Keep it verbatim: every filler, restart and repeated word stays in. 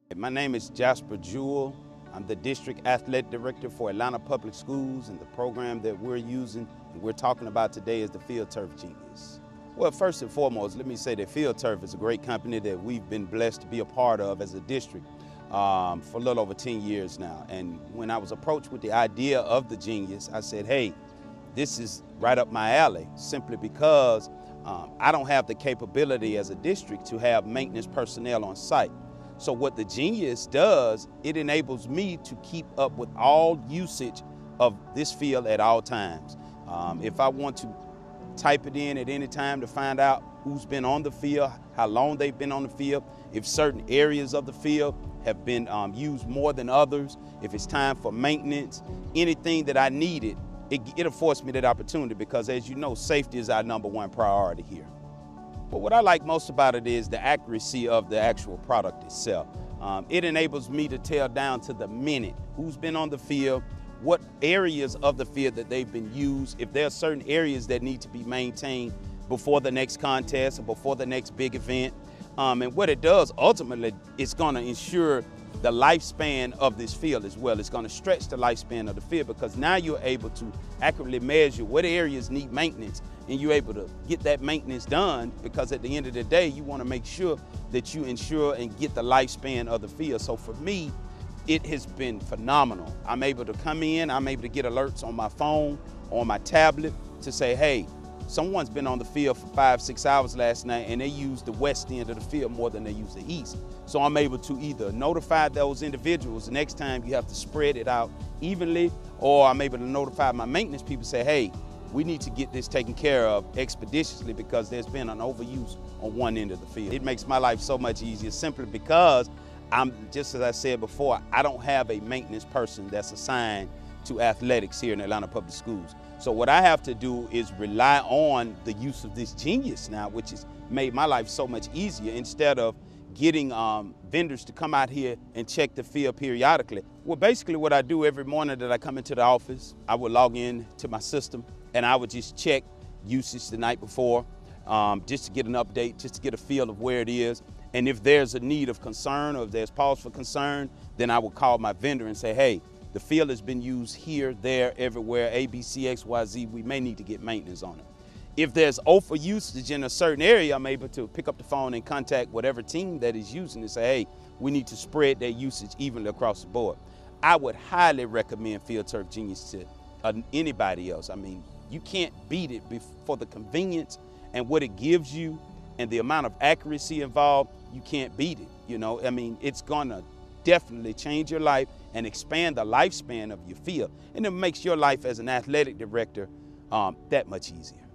My name is Jasper Jewell. I'm the District Athletic Director for Atlanta Public Schools, and the program that we're using and we're talking about today is the FieldTurf Genius. Well, first and foremost, let me say that FieldTurf is a great company that we've been blessed to be a part of as a district um, for a little over ten years now. And when I was approached with the idea of the Genius, I said, hey, this is right up my alley, simply because um, I don't have the capability as a district to have maintenance personnel on site. So what the Genius does, it enables me to keep up with all usage of this field at all times. Um, if I want to type it in at any time to find out who's been on the field, how long they've been on the field, if certain areas of the field have been um, used more than others, if it's time for maintenance, anything that I needed, it, it affords me that opportunity because, as you know, safety is our number one priority here. But what I like most about it is the accuracy of the actual product itself. Um, it enables me to tell down to the minute who's been on the field, what areas of the field that they've been used, if there are certain areas that need to be maintained before the next contest or before the next big event. Um, and what it does, ultimately, it's going to ensure the lifespan of this field as well. It's going to stretch the lifespan of the field because now you're able to accurately measure what areas need maintenance, and you're able to get that maintenance done because at the end of the day, you want to make sure that you ensure and get the lifespan of the field. So for me, it has been phenomenal. I'm able to come in, I'm able to get alerts on my phone, on my tablet to say, hey, someone's been on the field for five, six hours last night and they used the west end of the field more than they use the east. So I'm able to either notify those individuals the next time you have to spread it out evenly, or I'm able to notify my maintenance people, say, hey, we need to get this taken care of expeditiously because there's been an overuse on one end of the field. It makes my life so much easier simply because I'm, just as I said before, I don't have a maintenance person that's assigned to athletics here in Atlanta Public Schools. So what I have to do is rely on the use of this Genius now, which has made my life so much easier instead of getting um, vendors to come out here and check the field periodically. Well, basically what I do every morning that I come into the office, I would log in to my system and I would just check usage the night before um, just to get an update, just to get a feel of where it is. And if there's a need of concern or if there's pause for concern, then I would call my vendor and say, hey, the field has been used here, there, everywhere, A, B, C, X, Y, Z, we may need to get maintenance on it. If there's over usage in a certain area, I'm able to pick up the phone and contact whatever team that is using and say, hey, we need to spread that usage evenly across the board. I would highly recommend FieldTurf Genius to uh, anybody else. I mean, you can't beat it for the convenience and what it gives you and the amount of accuracy involved. You can't beat it, you know? I mean, it's gonna definitely change your life and expand the lifespan of your field. And it makes your life as an athletic director um, that much easier.